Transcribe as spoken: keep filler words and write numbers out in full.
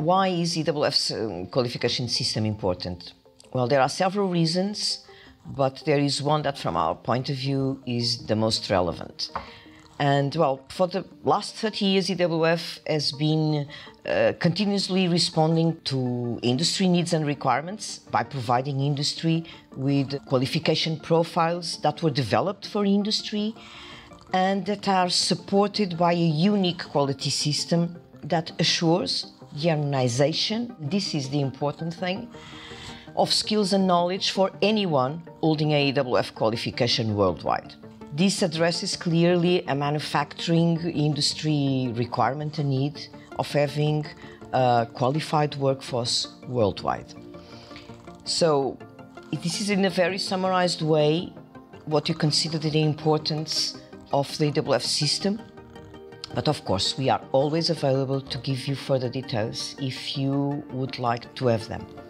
why is E W F's um, qualification system important? Well, there are several reasons, but there is one that from our point of view is the most relevant. And well, for the last thirty years, E W F has been uh, continuously responding to industry needs and requirements by providing industry with qualification profiles that were developed for industry and that are supported by a unique quality system that assures the harmonization, this is the important thing, of skills and knowledge for anyone holding a E W F qualification worldwide. This addresses clearly a manufacturing industry requirement and need of having a qualified workforce worldwide. So this is in a very summarized way what you consider the importance of the E W F system. But of course, we are always available to give you further details if you would like to have them.